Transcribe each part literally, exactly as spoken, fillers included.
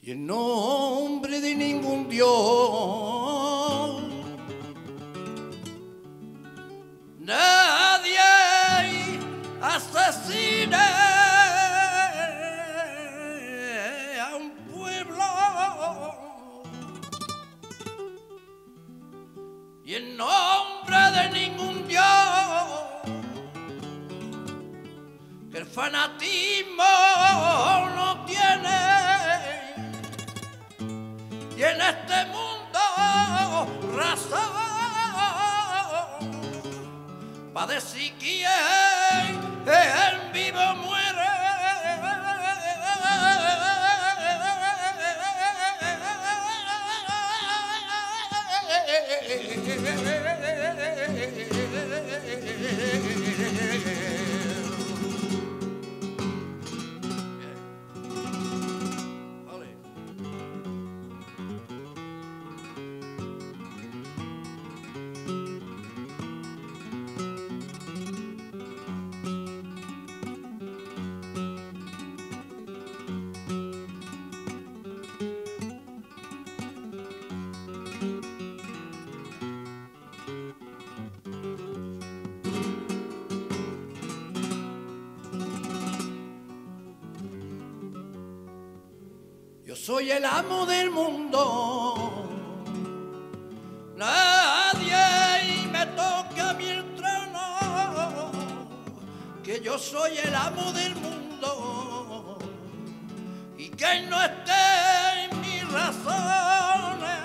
y en nombre de ningún Dios nadie asesine a un pueblo, y en nombre de ningún Dios que el fanatismo no tiene, y en este mundo razón para decir quién en vivo muere. Yo soy el amo del mundo, nadie me toca mi trono, que yo soy el amo del mundo, y que no esté en mis razones,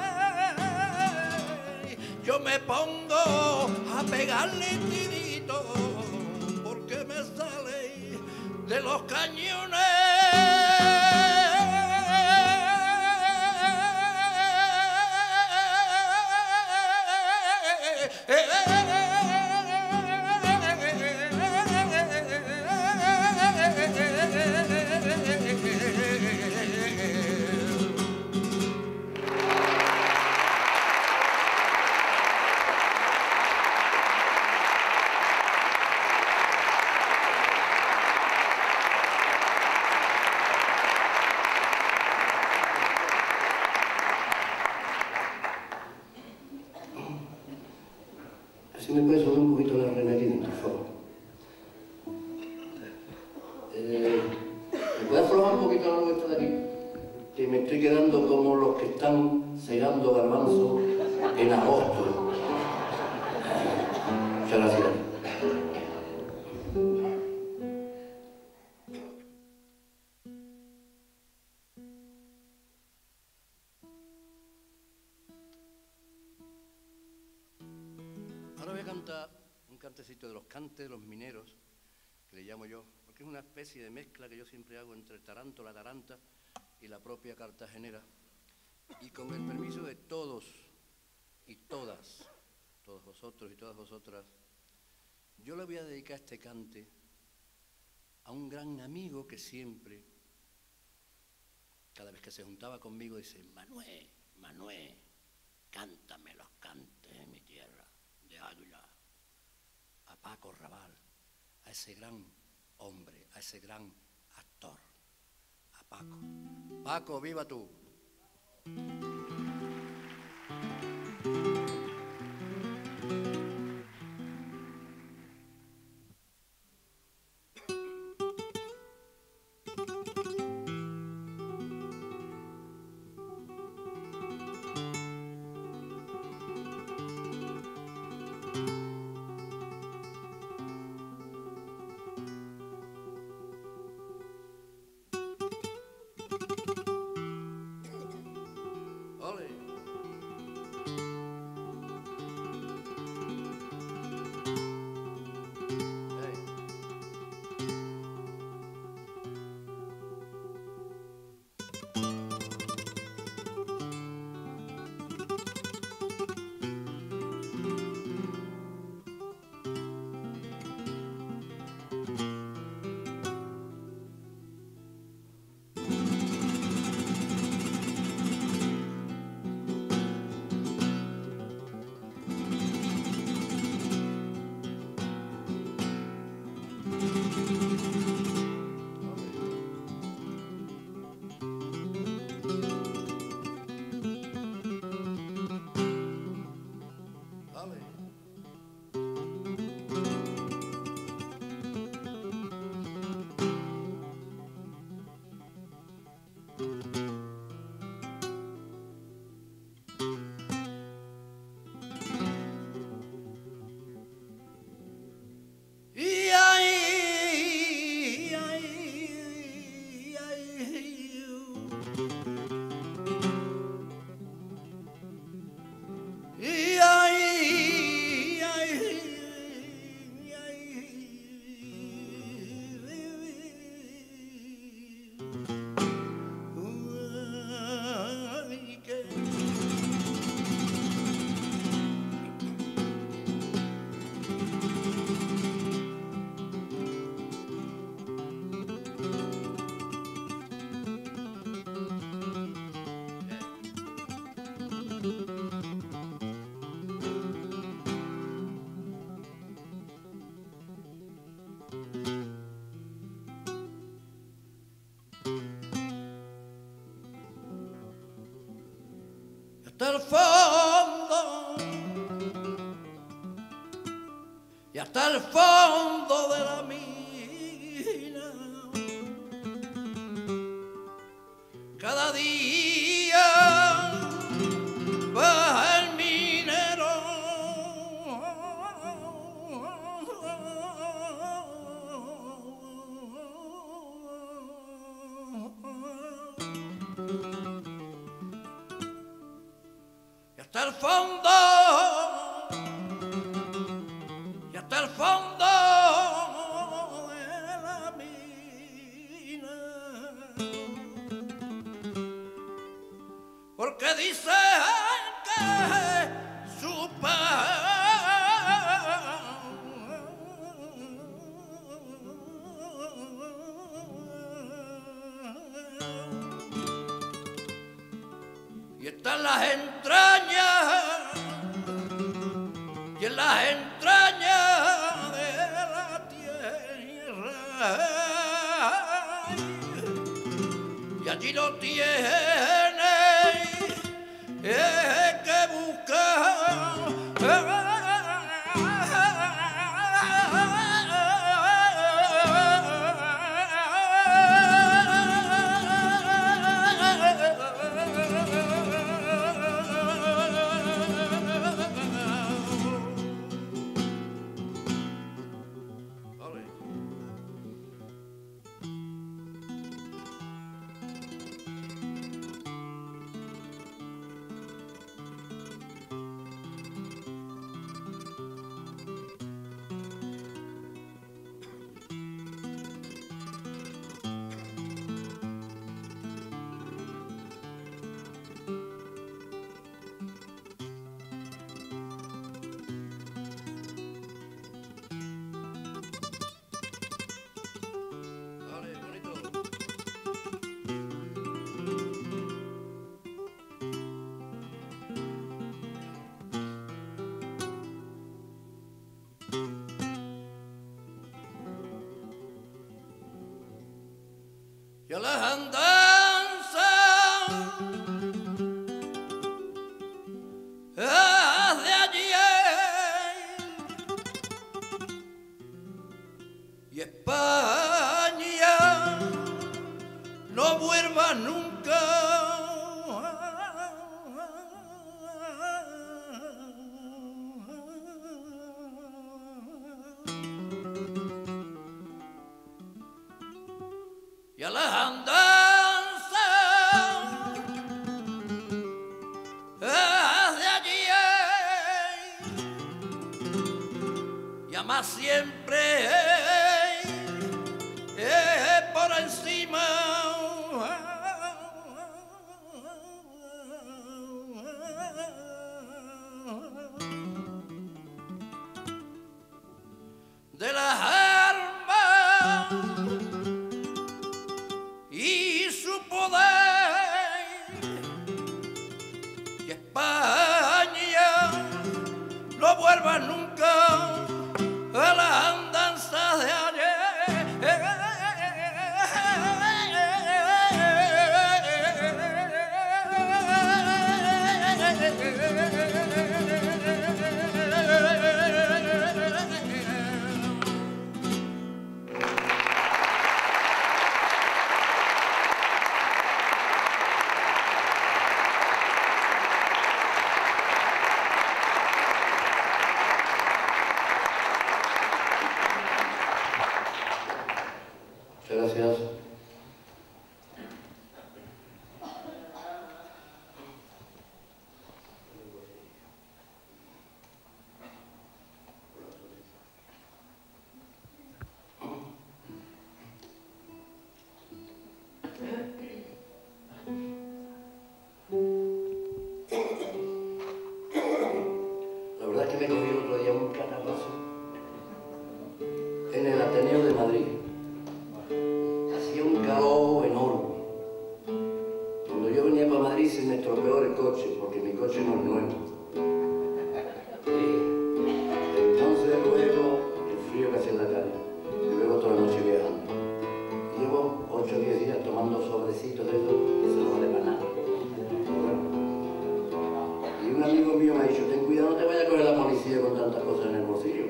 yo me pongo a pegarle tiritos, porque me sale de los cañones. Si me puede subir un poquito la Renalina, por favor. Eh, ¿Me puede aflojar un poquito la vuelta de aquí? Que me estoy quedando como los que están segando garbanzo en agosto. Muchas gracias. Ahora voy a cantar un cantecito de los cantes de los mineros, que le llamo yo, porque es una especie de mezcla que yo siempre hago entre el taranto, la taranta y la propia cartagenera. Y con el permiso de todos y todas, todos vosotros y todas vosotras, yo le voy a dedicar este cante a un gran amigo que siempre, cada vez que se juntaba conmigo, dice: Manuel, Manuel, cántame los cantes de mi tierra, de Águila, a Paco Raval, a ese gran hombre, a ese gran actor, a Paco. Paco, viva tú. Hasta el fondo y hasta el fondo de la mina, cada día va el minero hasta el fondo, y hasta el fondo de la mina, porque dicen que su padre y están las entrañas, y en las entrañas de la tierra, y allí lo tiene es que buscar. Y a las andanzas de ayer y España no vuelva nunca. Y a las andanzas de ayer y a más siempre eh, por encima de las armas y su poder, y España no vuelva nunca a las andanzas de ayer. coche no es nuevo. Sí. Entonces luego el frío que hace en la calle, y luego toda la noche viajando. Y llevo ocho o diez días tomando sobrecitos de eso, que eso no vale para nada. Y un amigo mío me ha dicho, ten cuidado, no te vaya a coger la policía con tantas cosas en el bolsillo.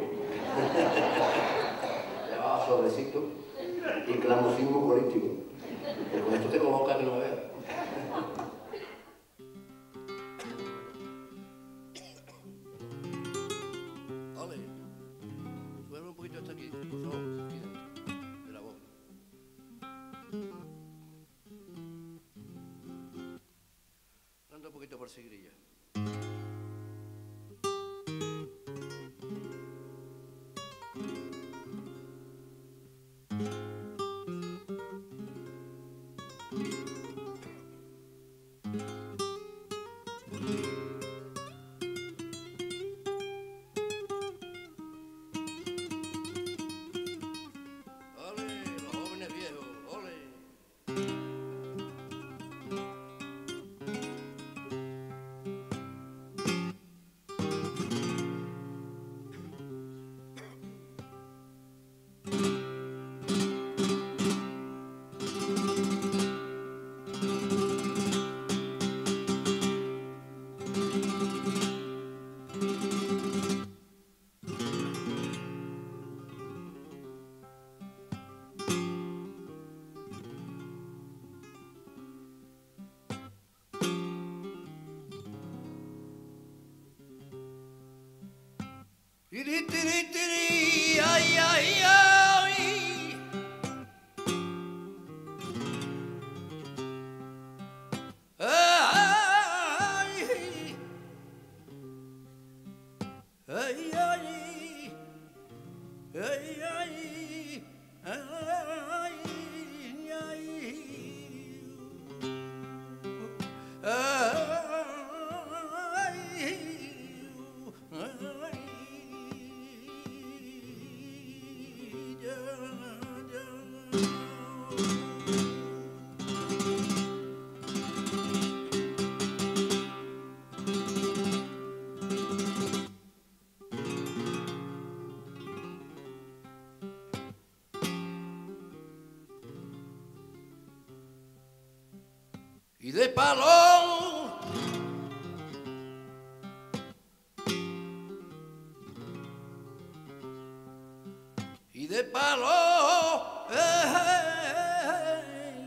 Llevaba sobrecitos y clamosismo político. Pero con esto te convoca que no veas. Ole, suelve un poquito hasta aquí, por favor, aquí dentro, de la voz. Anda un poquito por sigrilla. Tiri, tiri, tiri, ay, ay, ay. Ay, ay, ay, ay, ay, y de palo y de palo eh,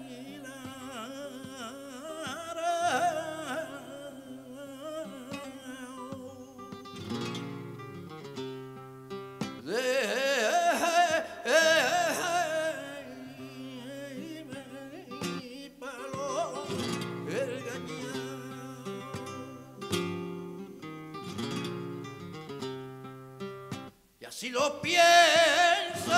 y así lo pienso,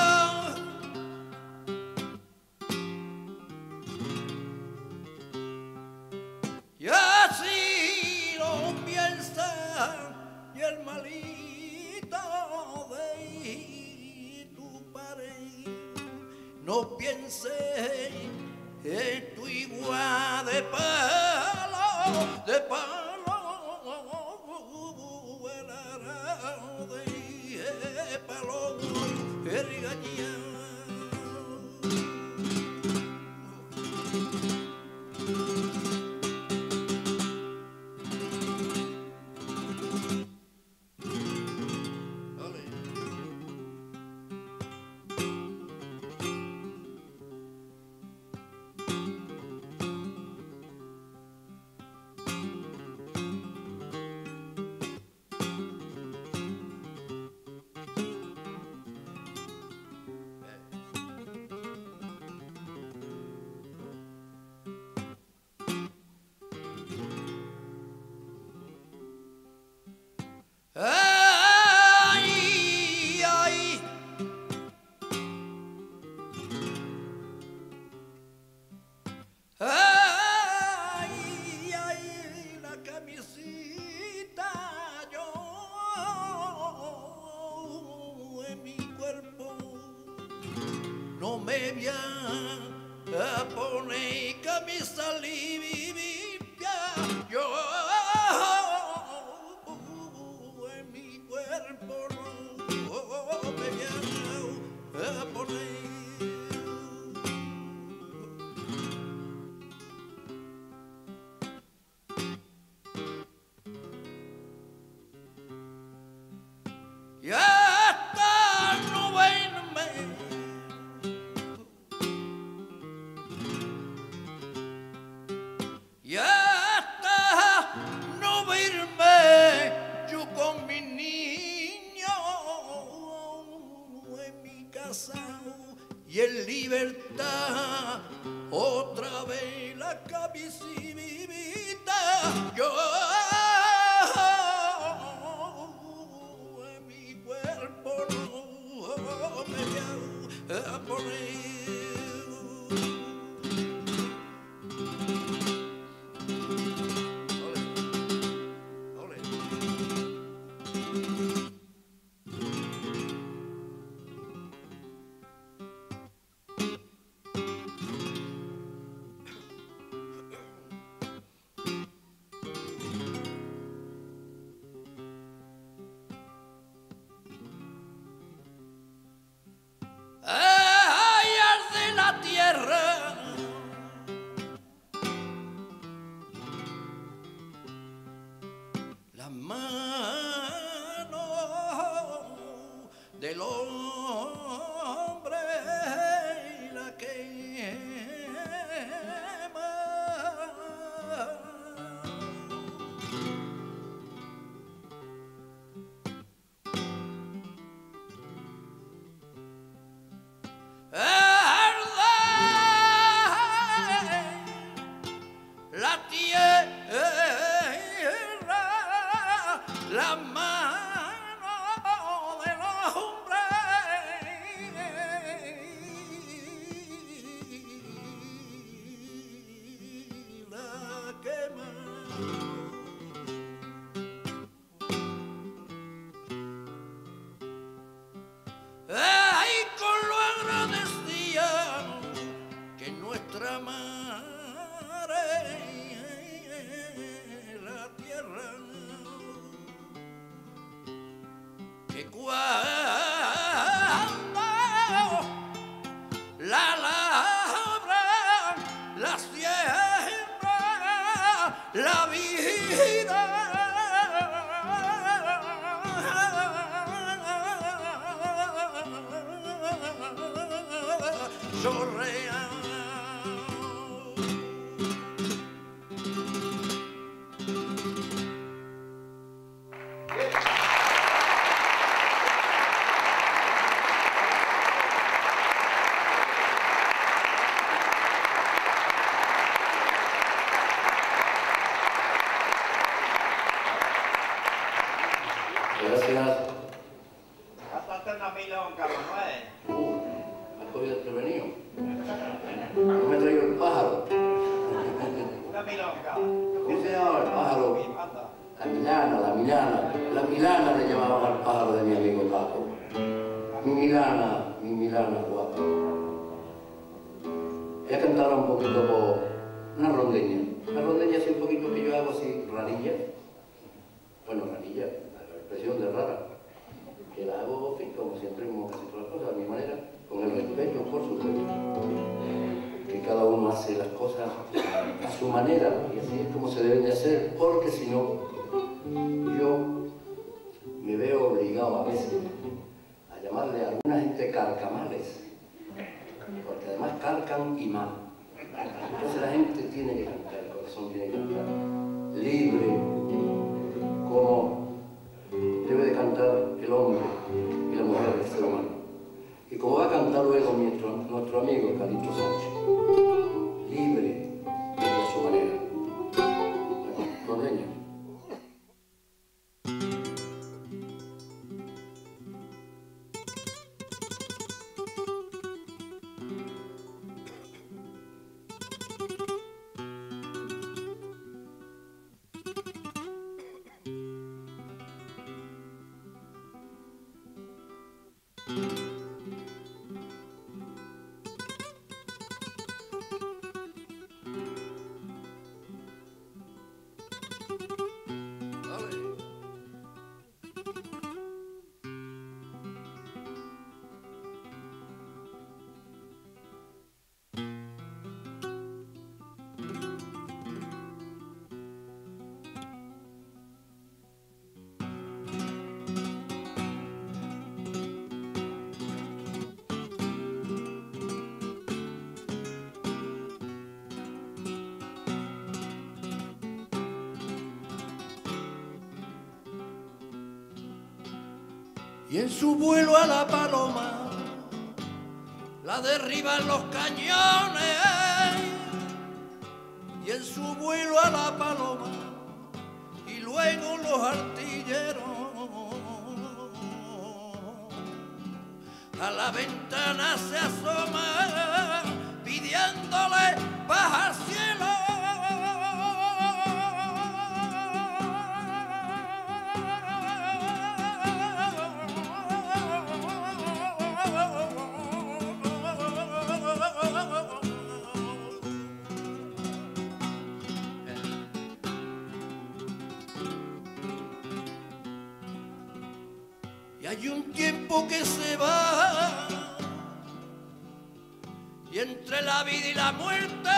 y así lo piensa, y el malito de tu pared no piense en tu igual de palo, de palo. Ay, ay, ay, ay, la camisita yo en mi cuerpo no me voy a poner camisa limpia yo. y en libertad otra vez la camisita. Yo en mi cuerpo no me voy a poner. Las manos del hombre la quema. La tierra, la mano del hombre la quema. Ay, con lo agradecía que nuestra madre, la tierra, que cuando la labra, la siembra, la vida chorrea. Gracias. Hasta una milonga, mamá. Uh, me has cogido desprevenido. No me traigo el pájaro. Una milonga. ¿Cómo se llamaba el pájaro? Anda. La Milana, la Milana. La Milana le llamaban al pájaro de mi amigo Paco. Mi Milana, mi Milana, guapo. Voy a cantar un poquito por una rondeña. Una rondeña es un poquito que yo hago así, rarilla. Bueno, rarilla, la expresión de rara. Que la hago, en fin, como siempre, como casi todas las cosas, a mi manera, con el respeto, por supuesto. Que cada uno hace las cosas a su manera, y así es como se deben de hacer, porque si no, yo me veo obligado a veces a llamarle a alguna gente carcamales, porque además carcan y mal. Entonces la gente tiene que cantar, el corazón tiene que cantar libre, como debe de cantar el hombre y la mujer del ser humano. Y como va a cantar luego nuestro, nuestro amigo Calixto Sánchez, libre y a su manera. Bueno, rondeña. Y en su vuelo a la paloma la derriban los cañones y en su vuelo a la paloma y luego los artilleros a la ventana se asoman pidiéndole paz al cielo. Y hay un tiempo que se va y entre la vida y la muerte,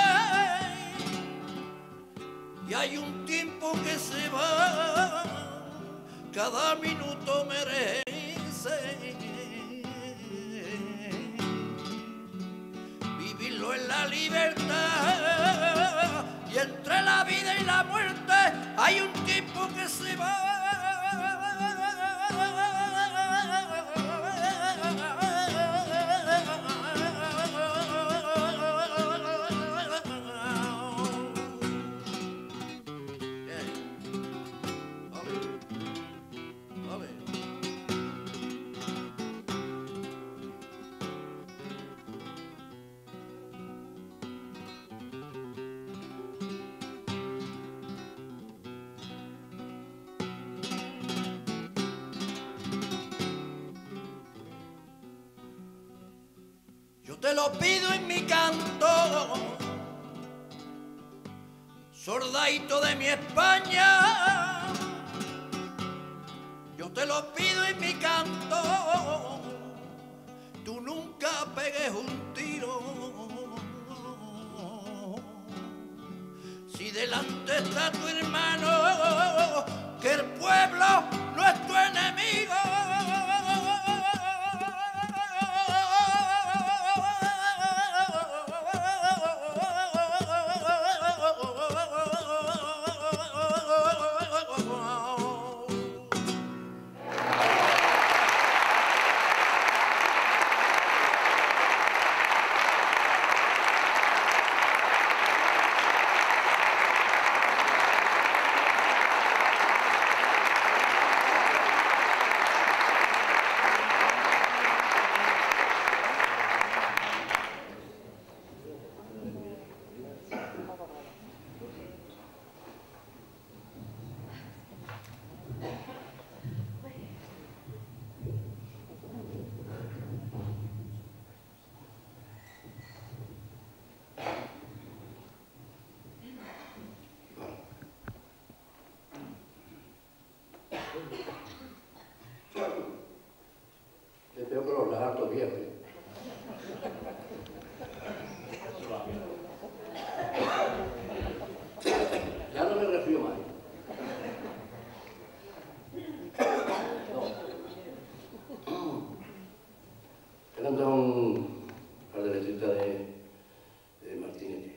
y hay un tiempo que se va, cada minuto merece vivirlo en la libertad, y entre la vida y la muerte hay un tiempo que se va. Yo te lo pido en mi canto, soldadito de mi España. Yo te lo pido en mi canto, tú nunca pegues un tiro. Si delante está tu hermano, que el pueblo no es tu enemigo. Es peor que los lagartos viejos. Ya no me refío más. No. He cantado un par de letritas de, de Martínez.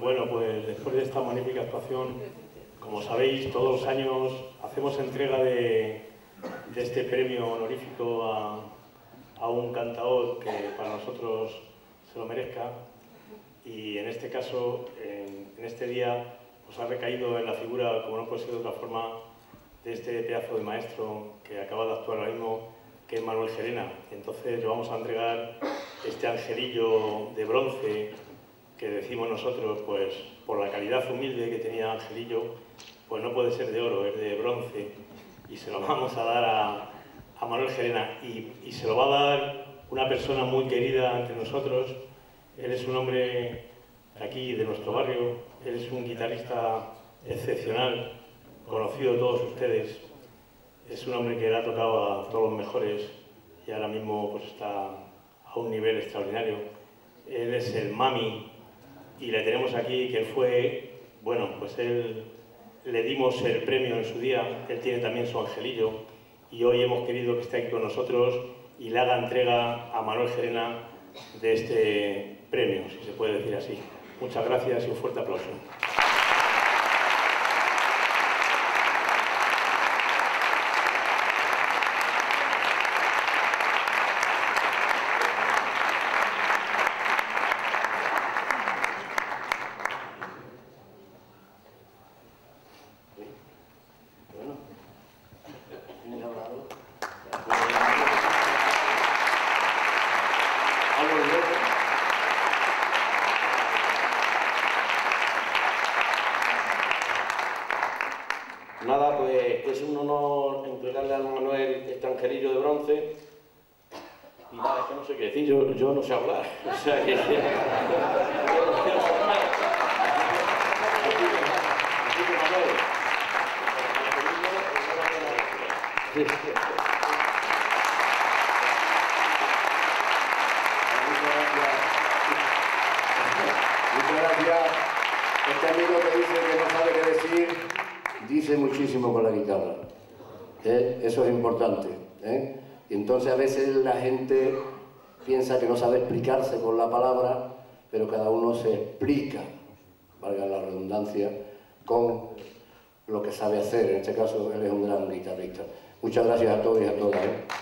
Bueno, pues después de esta magnífica actuación, como sabéis, todos los años hacemos entrega de, de este premio honorífico a, a un cantador que para nosotros se lo merezca, y en este caso, en, en este día, os ha recaído en la figura, como no puede ser de otra forma, de este pedazo de maestro que acaba de actuar ahora mismo, que es Manuel Gerena. Entonces le vamos a entregar este angelillo de bronce que decimos nosotros, pues por la calidad humilde que tenía Angelillo, pues no puede ser de oro, es de bronce, y se lo vamos a dar a, a Manuel Gerena, y, y se lo va a dar una persona muy querida entre nosotros. Él es un hombre de aquí, de nuestro barrio, él es un guitarrista excepcional, conocido de todos ustedes, es un hombre que le ha tocado a todos los mejores y ahora mismo pues está a un nivel extraordinario. Él es el Mami, y le tenemos aquí, que fue, bueno, pues él le dimos el premio en su día, él tiene también su angelillo, y hoy hemos querido que esté aquí con nosotros y le haga entrega a Manuel Gerena de este premio, si se puede decir así. Muchas gracias y un fuerte aplauso. Nada, pues es un honor entregarle a Manuel este angelillo de bronce. Y nada, es que no sé qué decir, yo, yo no sé hablar. O sea que... Muchas gracias. Este amigo que dice que no sabe qué decir, dice muchísimo con la guitarra. ¿Eh? Eso es importante. ¿Eh? Y entonces a veces la gente piensa que no sabe explicarse con la palabra, pero cada uno se explica, valga la redundancia, con lo que sabe hacer. En este caso él es un gran guitarrista. Muchas gracias a todos y a todas. ¿eh?